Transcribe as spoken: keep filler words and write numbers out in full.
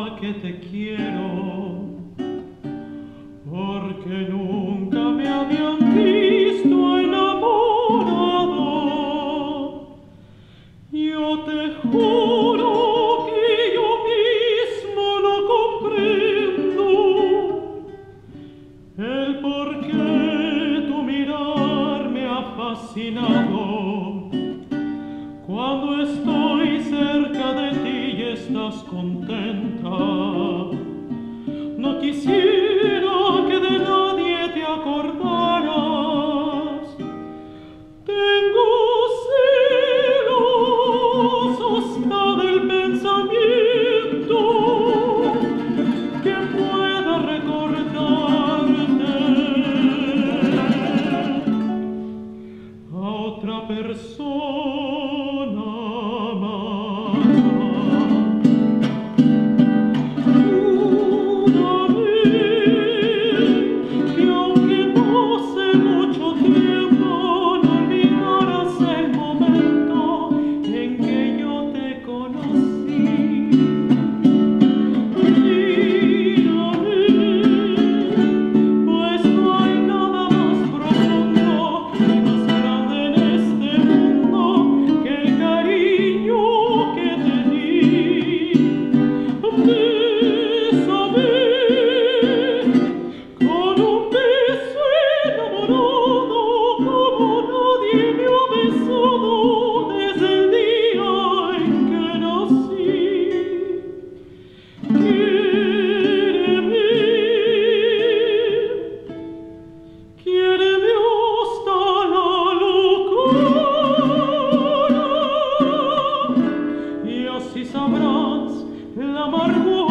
que te quiero, porque nunca me habían visto enamorado. Yo te juro que yo mismo no comprendo el por qué tu mirar me ha fascinado. Cuando estoy cerca de ti y estás contenta, no quisiera que de nadie te acordaras. Tengo celos hasta del pensamiento que pueda recordarte a otra persona amada. Si sabrás la amargura